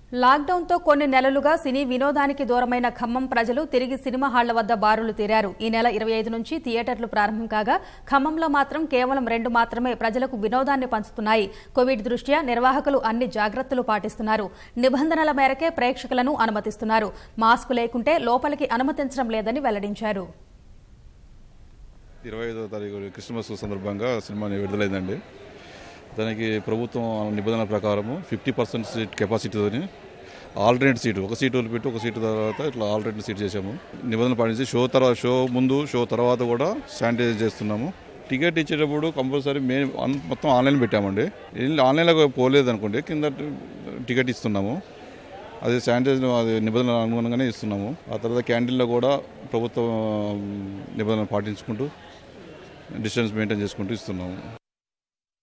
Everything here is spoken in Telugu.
లాక్డౌన్తో కొన్ని నెలలుగా సినీ వినోదానికి దూరమైన ఖమ్మం ప్రజలు తిరిగి సినిమా హాళ్ల వద్ద బారులు తీరారు. ఈ నెల 25 నుంచి థియేటర్లు ప్రారంభం కాగా ఖమ్మంలో మాత్రం కేవలం 2 మాత్రమే ప్రజలకు వినోదాన్ని పంచుతున్నాయి. కోవిడ్ దృష్ట్యా నిర్వాహకులు అన్ని జాగ్రత్తలు పాటిస్తున్నారు. నిబంధనల మేరకే ప్రేక్షకులను అనుమతిస్తున్నారు. మాస్క్ లేకుంటే లోపలికి అనుమతించడం లేదని వెల్లడించారు. 25వ తారీఖు క్రిస్మస్ సందర్భంగా సినిమా విడుదలైందండి. దానికి ప్రభుత్వం నిబంధనల ప్రకారము 50% సీట్ కెపాసిటీతోని ఆల్టర్నేట్ సీటు, ఒక సీటు వదిలిపెట్టి ఒక సీటు తర్వాత ఇట్లా ఆల్టర్నేట్ సీట్ చేసాము. నిబంధనలు పాటించి షో ముందు షో తర్వాత కూడా శానిటైజ్ చేస్తున్నాము. టికెట్ ఇచ్చేటప్పుడు కంపల్సరీ మొత్తం ఆన్లైన్ పెట్టామండి. ఆన్లైన్లో పోలేదు అనుకోండి, కింద టికెట్ ఇస్తున్నాము. అది శానిటైజ్ నిబంధనలు అనుగుణంగానే ఇస్తున్నాము. ఆ తర్వాత క్యాంటీన్లో కూడా ప్రభుత్వం నిబంధనలు పాటించుకుంటూ డిస్టెన్స్ మెయింటైన్ చేసుకుంటూ ఇస్తున్నాము.